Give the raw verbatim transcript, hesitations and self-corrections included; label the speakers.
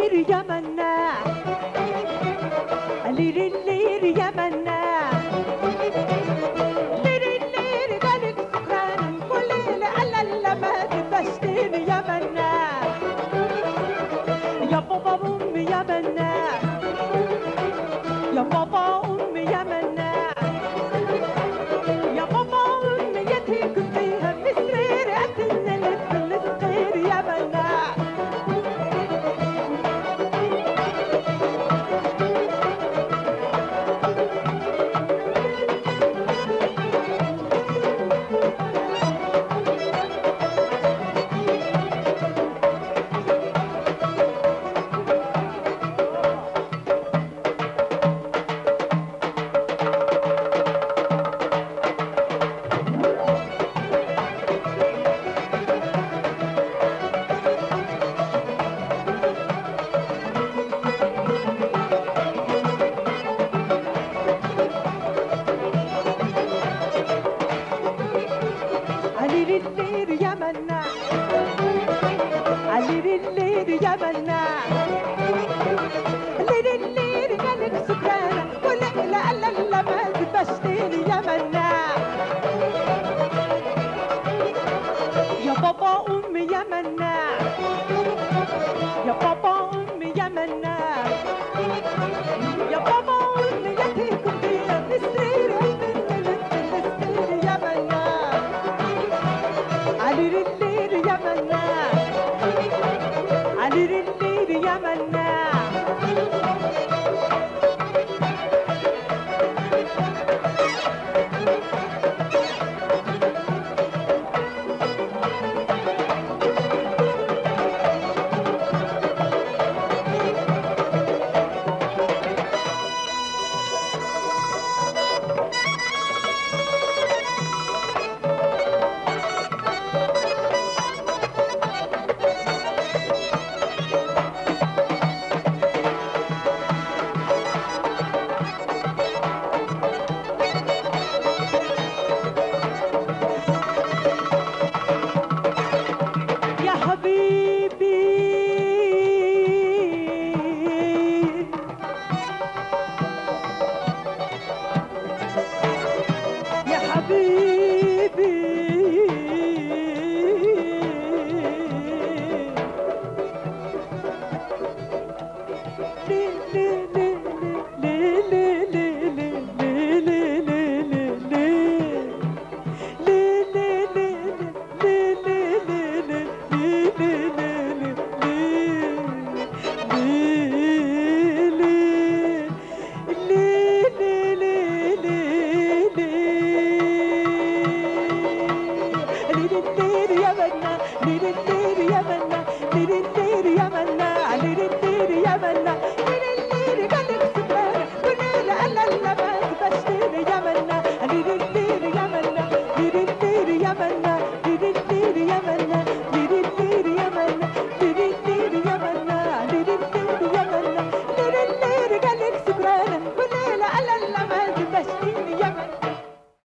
Speaker 1: الليل يا مناع، ليل الليل يا مناع، ليل الليل قالك سكران كل ليلة ألا لا ما تبشتيني يا مناع، يا بابا أمي يا مناع، يا بابا أمي يا مناع، يا بابا أمي يديك فيها مسرير أتنى للصغير يا مناع. عليل الليل يا مناع، عليل الليل يا مناع، ليل الليل قالك سكرانة وليلة ألا لا ما تبشتيني يا مناع، يا بابا أمي يا مناع، يا بابا أمي يا مناع، يا بابا أمي يديكم فيها مسرير السرير يا مناع. عليل الليل يا مناع، عليل الليل يا مناع. يا حبيبي يا حبيبي بس